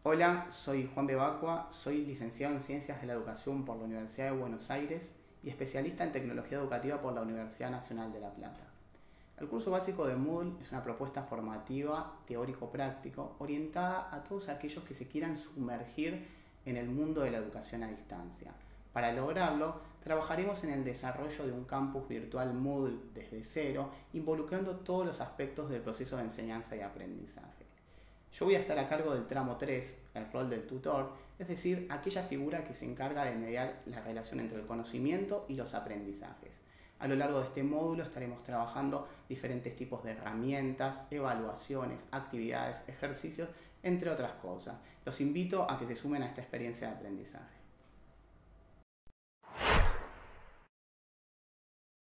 Hola, soy Juan Bebacua, soy licenciado en Ciencias de la Educación por la Universidad de Buenos Aires y especialista en Tecnología Educativa por la Universidad Nacional de La Plata. El curso básico de Moodle es una propuesta formativa teórico-práctico orientada a todos aquellos que se quieran sumergir en el mundo de la educación a distancia. Para lograrlo, trabajaremos en el desarrollo de un campus virtual Moodle desde cero, involucrando todos los aspectos del proceso de enseñanza y aprendizaje. Yo voy a estar a cargo del tramo 3, el rol del tutor, es decir, aquella figura que se encarga de mediar la relación entre el conocimiento y los aprendizajes. A lo largo de este módulo estaremos trabajando diferentes tipos de herramientas, evaluaciones, actividades, ejercicios, entre otras cosas. Los invito a que se sumen a esta experiencia de aprendizaje.